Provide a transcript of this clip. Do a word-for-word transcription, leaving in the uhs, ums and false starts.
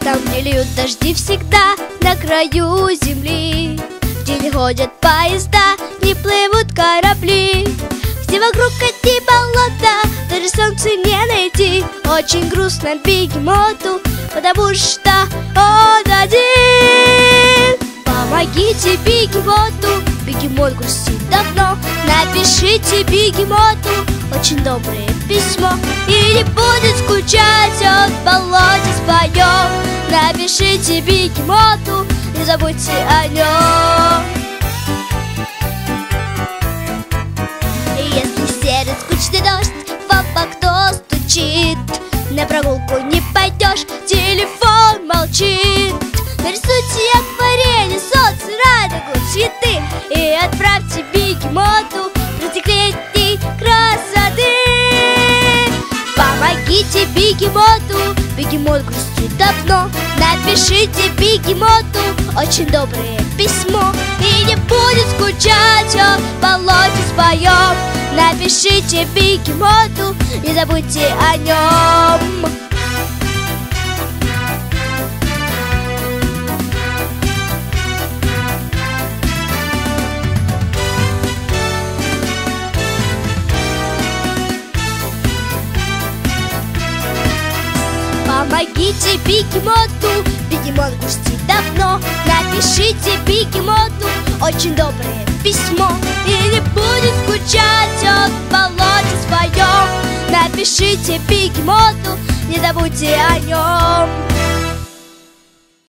Там, где льют дожди всегда, на краю земли, где не ходят поезда, не плывут корабли, где вокруг одни болота, даже солнце не найти. Очень грустно бегемоту, потому что он один. Помогите бегемоту, бегемот грустит давно. Напишите бегемоту очень доброе письмо, и не будет скучать, он в болоте споет. Напишите бегемоту, не забудьте о нем. Если серый скучный дождь, в окно стучит, на прогулку не пойдешь, телефон молчит. Нарисуйте акварели, солнце, радугу, цветы, и отправьте бегемоту призрак летней красоты. Помогите бегемоту, бегемот грустит давно. Напишите бегемоту очень доброе письмо, и не будет скучать, он в болоте споет. Напишите бегемоту, не забудьте о нем. Помогите бегемоту, бегемот грустит давно. Напишите бегемоту очень доброе письмо, и не будет скучать, он в болоте своем. Напишите бегемоту, не забудьте о нем.